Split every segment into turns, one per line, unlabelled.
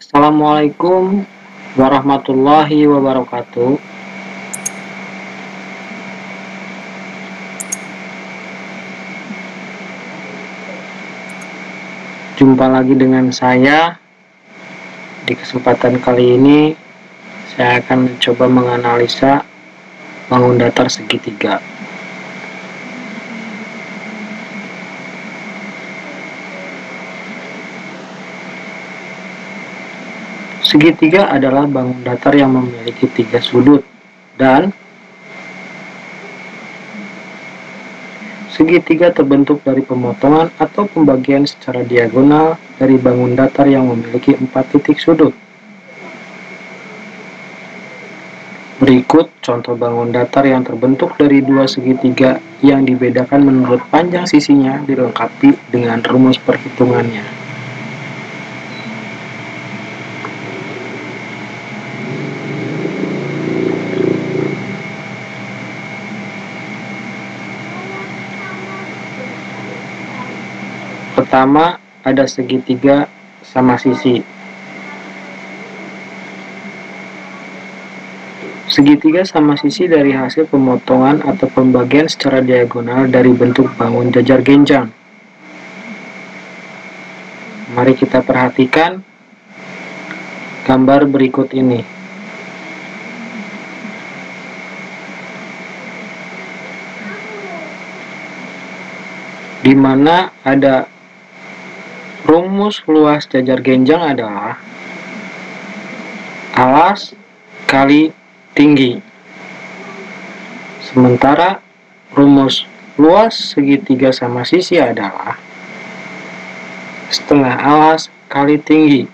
Assalamualaikum warahmatullahi wabarakatuh. Jumpa lagi dengan saya. Di kesempatan kali ini saya akan mencoba menganalisa bangun datar segitiga. Segitiga adalah bangun datar yang memiliki 3 sudut, dan segitiga terbentuk dari pemotongan atau pembagian secara diagonal dari bangun datar yang memiliki 4 titik sudut. Berikut contoh bangun datar yang terbentuk dari 2 segitiga yang dibedakan menurut panjang sisinya, dilengkapi dengan rumus perhitungannya. Pertama, ada segitiga sama sisi. Segitiga sama sisi dari hasil pemotongan atau pembagian secara diagonal dari bentuk bangun jajar genjang. Mari kita perhatikan gambar berikut ini. Di mana ada rumus luas jajar genjang adalah alas kali tinggi. Sementara rumus luas segitiga sama sisi adalah setengah alas kali tinggi.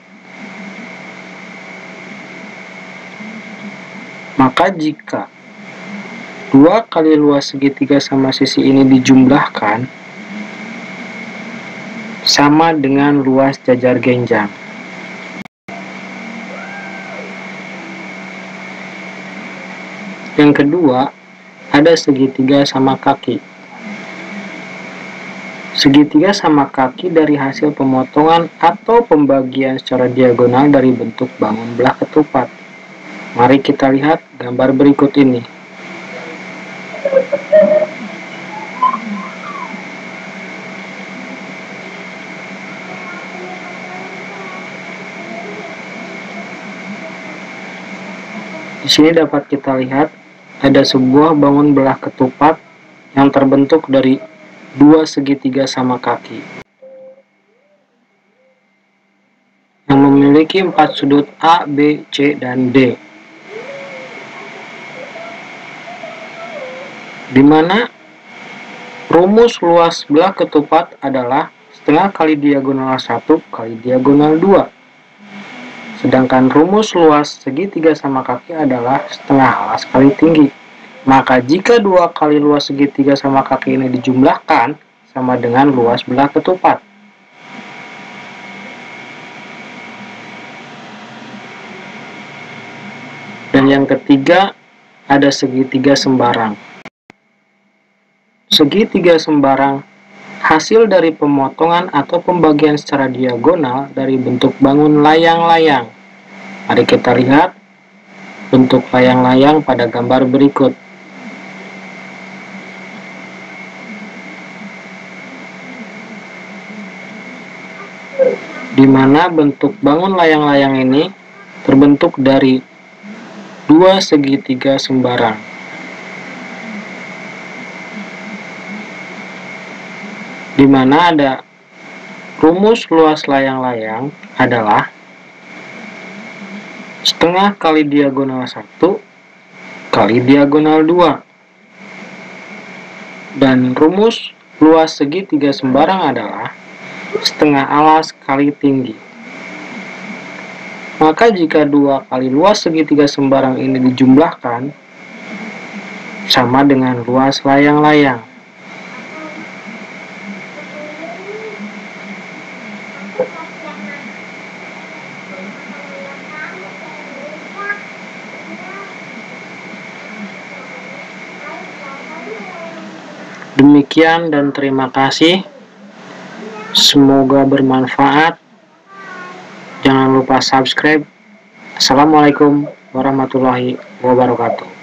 Maka jika 2 kali luas segitiga sama sisi ini dijumlahkan, sama dengan luas jajar genjang. Yang kedua, ada segitiga sama kaki. Segitiga sama kaki dari hasil pemotongan atau pembagian secara diagonal dari bentuk bangun belah ketupat. Mari kita lihat gambar berikut ini. Di sini dapat kita lihat ada sebuah bangun belah ketupat yang terbentuk dari 2 segitiga sama kaki yang memiliki 4 sudut A, B, C, dan D, di mana rumus luas belah ketupat adalah setengah kali diagonal 1 kali diagonal 2. Sedangkan rumus luas segitiga sama kaki adalah setengah alas kali tinggi. Maka jika 2 kali luas segitiga sama kaki ini dijumlahkan, sama dengan luas belah ketupat. Dan yang ketiga, ada segitiga sembarang. Segitiga sembarang hasil dari pemotongan atau pembagian secara diagonal dari bentuk bangun layang-layang. Mari kita lihat bentuk layang-layang pada gambar berikut. Di mana bentuk bangun layang-layang ini terbentuk dari 2 segitiga sembarang. Di mana ada rumus luas layang-layang adalah setengah kali diagonal 1 kali diagonal 2. Dan rumus luas segitiga sembarang adalah setengah alas kali tinggi. Maka jika 2 kali luas segitiga sembarang ini dijumlahkan, sama dengan luas layang-layang. Demikian dan terima kasih. Semoga bermanfaat. Jangan lupa lupa subscribe. Assalamualaikum warahmatullahi wabarakatuh.